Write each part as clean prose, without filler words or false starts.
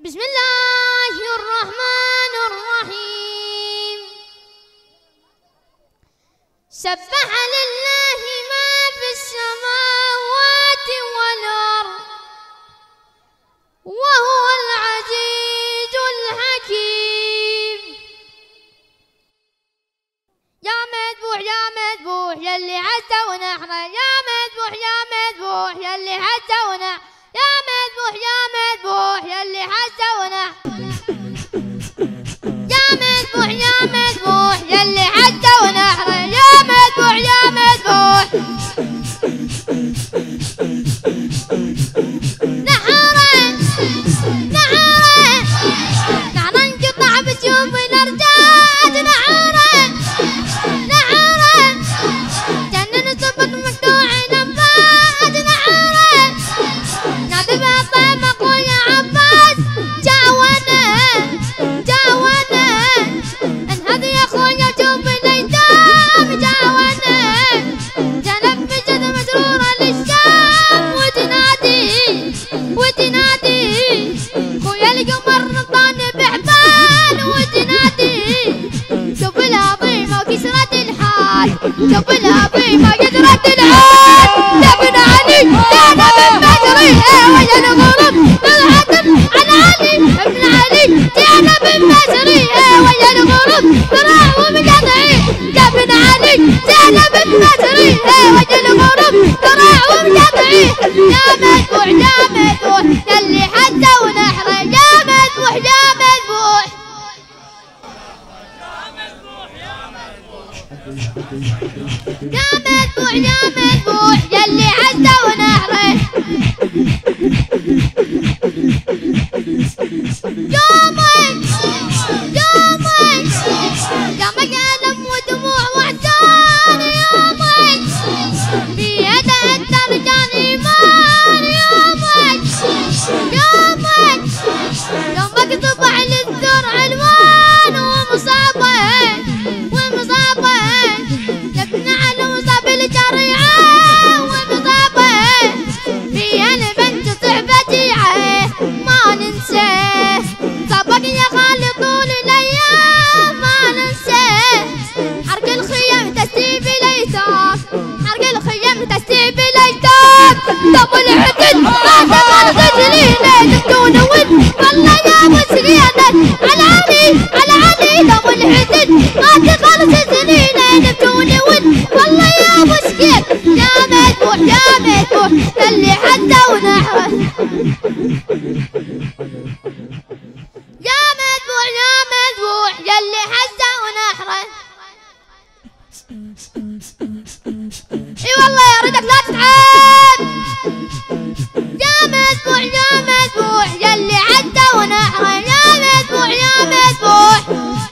بسم الله الرحمن الرحيم. سبح لله ما في السماوات والأرض وهو العزيز الحكيم. يا مذبوح يا مذبوح يلي عزت ونحره، يا مذبوح يا مذبوح يلي عزت ونحره، يا مذبوح يا مذبوح يلي عزت ونحره، يا مذبوح يا مذبوح يلي عزت ونحره، يا مذبوح يا مذبوح نحره نحره نحره انقطع بسيوف الارجاج، نحره نحره جنن صبك مقطوع الانفاس، نحره نادي بطيب اخويا عباس جاونا جاونا انهض يا اخويا شوف الايتام جاونا جنب مجد مسرورة للشام وتنادي وتنادي خويا القمر نطاني بحبال وتنادي شوف العظيمة وكسرة الحال، شوف العظيمة وكسرة الحال، يا ابن علي يا نبي المجري ويا الغرب بالعتم على علي ابن علي يا نبي المجري ويا الغرب براع ومقطعي، يا ابن علي يا نبي المجري ويا الغرب براع ومقطعي، يا مذبوح يا مذبوح يلي حتى ونحره، يا مذبوح يا مذبوح يا مذبوح يا مذبوح يلي عزت ونحره، يومك يومك يومك ألم ودموع وحزان، يومك في يده أنت رجال إيمان، يومك يومك يومك طبع للزرع ألوان ومصابة ومصابة يا ابن علي مصاب الجريعة ومصابة في البنت صعبتيعة ما ننساه، صابك يا خالي طول الأيام ما ننساه، حرق الخيام تستيب الأيتام، حرق الخيام تستيب الأيتام، طب الحزن ما تقدر تجرينا دون ود والله يا مسكينة على علي على علي، طب الحزن ما تقدر تجرينا دون ود والله يا مسكين، يا مذبوح يا مذبوح يلي حتى ونحره، يا مذبوح يا مذبوح يلي حتى ونحره. اي والله يا ريتك لا تتعب، يا مذبوح يا مذبوح يلي حتى ونحره، يا مذبوح يا مذبوح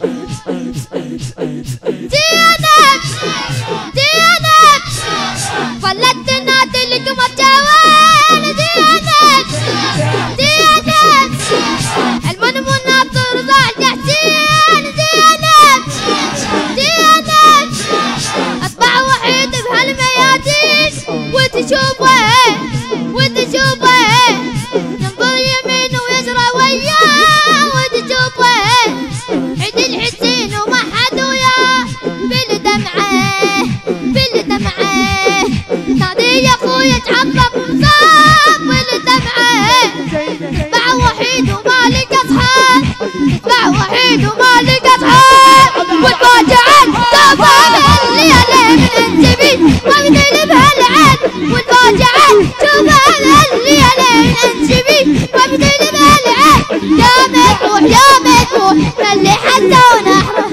زينب زينب ظلت تنادي القمر جوال، زينب زينب المنمون ناطر ضاع حسين، زينب زينب اصبع وحيد بهالميادين وتشوفه وتشوفه ينظر يمين ويسرى وياه وتشوفه عيد الحسين وما حد وياه بالدمعه بالدمعه نادي يا اخويا تعظم ومصاب بالدمعه، تتبع وحيد وما لقى اصحاب، تتبع وحيد وما لقى اصحاب، والفاجعات شوفها الليله من انجبي واقتل بهالعين، والفاجعات شوفها الليله من انجبي واقتل بهالعين، يا مذبوح يا مذبوح يلي حتى ونحره،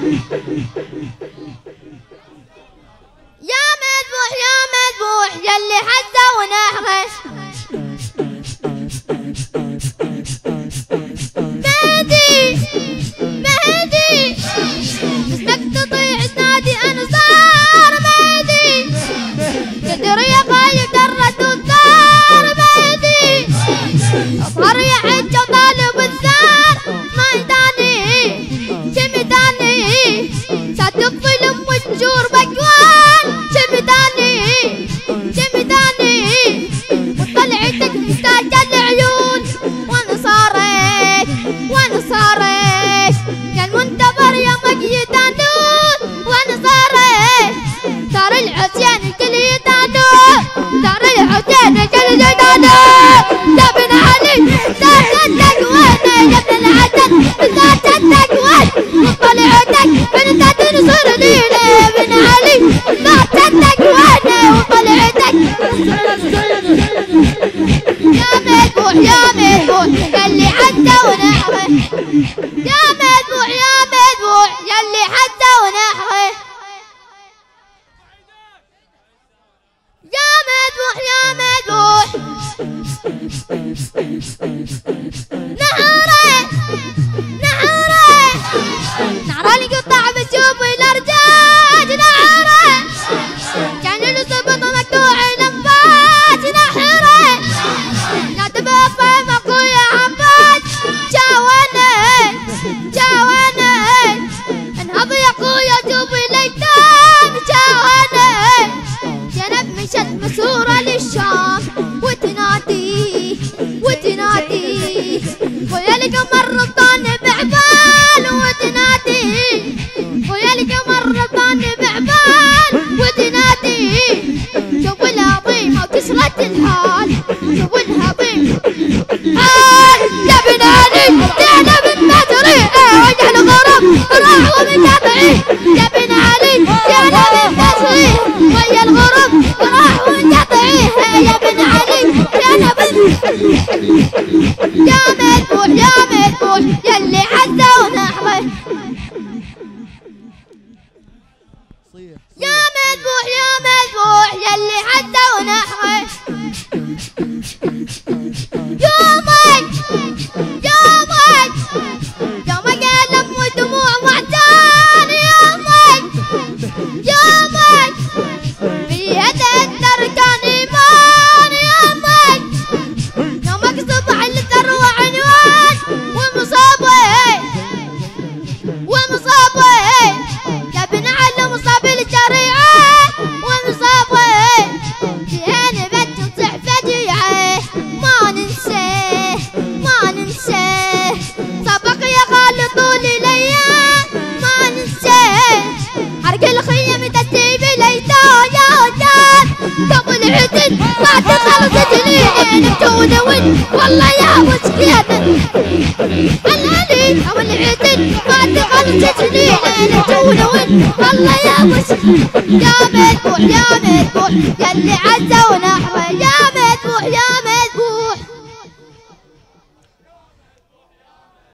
يا مذبوح يا مذبوح يلي حتى ونحره. مهدي مهدي اسمك تطيع تنادي انصار، مهدي تدري يا خايف درة الثار، مهدي اظهر يا حج طالب الثار ما يداني شمداني صدق الام والنجور بكوان، شمداني شمداني مذبوح يلي عدى ونحره يا مذبوح يا مذبوح يلي عدى ونحره يا مذبوح يا مذبوح نحره نحره اللي قطع بشوف الارجاج نحره كان الصبط مقطوع نفاج نحره لا تبقى مقوية عباس جاوانا انهض يا اخويا شوف الايتام جاوانا جنب مشت مسورة للشام وتنادي ويا القمر ربطان بعبال وتنادي ويا القمر ربطان بعبال وتنادي شوف الهضيمة وكسرت الحال شوف الهضيمة يا بن علي زينب المدري وجه الغرب راح ومنقطعي يا بن علي زينب المدري ويا الغرب راح ومنقطعي يا بن علي زينب يا مذبوح يلي عدى ونحره يا مذبوح يلي عدى ونحره يومك ألم ودموع وعدان يومك في يدك كان إيمان يومك صبح الثروة عنوان ومصابه يا بن علي مصاب الجريعة ومصابه في هنبت تصح فجيعة ما ننساه سبق يا خالد طول الايام ما ننساه حرق الخيم تسيب ليتان يا وجاد قبل عدل ما تخلص جنين تونون والله يا وسكينة العلي او العدل ما تخلص جنين تونون والله يا وسكينة يا مذبوح يلي عزى ونحره يا